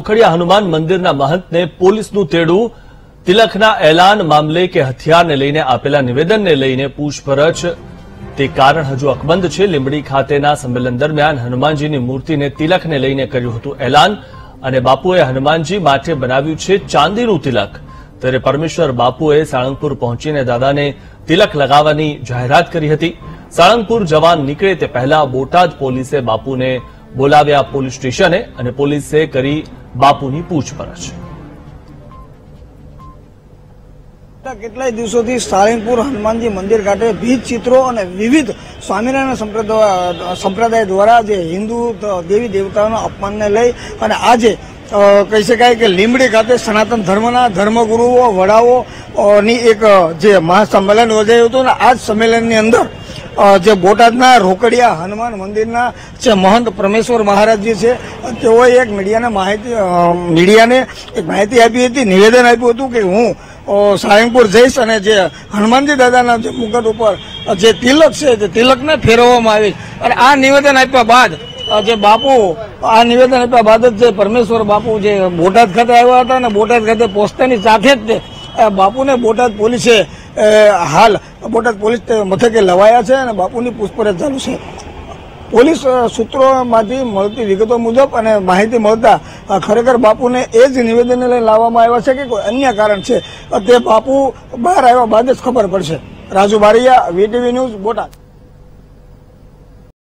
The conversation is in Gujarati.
રોકડિયા હનુમાન મંદિરના મહંતને પોલીસનું તેડું। તિલકના એલાન મામલે કે હથિયારને લઈને આપેલા નિવેદનને લઈને પૂછપરછ તે કારણ હજુ અકબંધ છે। લીંબડી ખાતેના સંમેલન દરમિયાન હનુમાનજીની મૂર્તિને તિલકને લઈને કર્યું હતું એલાન અને બાપુએ હનુમાનજી માટે બનાવ્યું છે ચાંદીનું તિલક। ત્યારે પરમેશ્વર બાપુએ સાળંગપુર પહોંચીને દાદાને તિલક લગાવવાની જાહેરાત કરી હતી। સાળંગપુર જવાન નીકળે તે પહેલા બોટાદ પોલીસે બાપુને બોલાવ્યા પોલીસ સ્ટેશને અને પોલીસે કરી બાપુની પૂછપરછ। કેટલાય દિવસોથી સાળંગપુર હનુમાનજી મંદિર ખાતે ભીત ચિત્રો અને વિવિધ સ્વામિનારાયણ સંપ્રદાય દ્વારા જે હિન્દુ દેવી દેવતાઓના અપમાનને લઈ અને આજે કહી શકાય કે લીંબડી ખાતે સનાતન ધર્મના ધર્મગુરુઓ વડાઓની એક જે મહાસંમેલન યોજાયું હતું અને આ જ સંમેલનની અંદર જે બોટાદના રોકડિયા હનુમાન મંદિરના જે મહંત પરમેશ્વર મહારાજજી છે તેઓએ એક મીડિયાને એક માહિતી આપી હતી, નિવેદન આપ્યું હતું કે હું સાળંગપુર જઈશ અને જે હનુમાનજી દાદાના જે મુકટ ઉપર જે તિલક છે તે તિલકને ફેરવવામાં આવીશ। અને આ નિવેદન આપ્યા બાદ જે બાપુ આ નિવેદન આપ્યા બાદ જ જે પરમેશ્વર બાપુ જે બોટાદ ખાતે આવ્યા હતા અને બોટાદ ખાતે પહોંચતાની સાથે જ બાપુને બોટાદ પોલીસે હાલ બોટાદ પોલીસ મથકે લવાયા છે અને બાપુની પૂછપરછ ચાલુ છે। પોલીસ સૂત્રોમાંથી મળતી વિગતો મુજબ અને માહિતી મળતા ખરેખર બાપુને એ જ નિવેદનને લઈને લાવવામાં આવ્યા છે કે કોઈ અન્ય કારણ છે તે બાપુ બહાર આવ્યા બાદ જ ખબર પડશે। Raju Baria, VTV news, Botad.